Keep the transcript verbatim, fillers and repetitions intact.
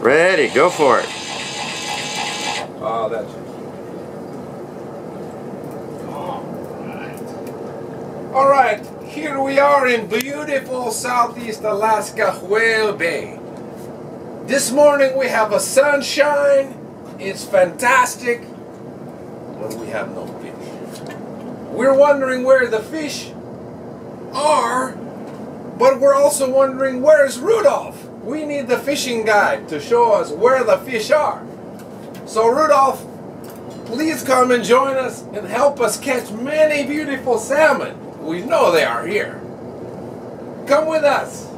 Ready, go for it. Oh, that's it. All right, here we are in beautiful Southeast Alaska Whale Bay. This morning we have a sunshine. It's fantastic, but we have no fish. We're wondering where the fish are, but we're also wondering where's Rudolph. We need the fishing guide to show us where the fish are. So Rudolph, please come and join us and help us catch many beautiful salmon. We know they are here. Come with us.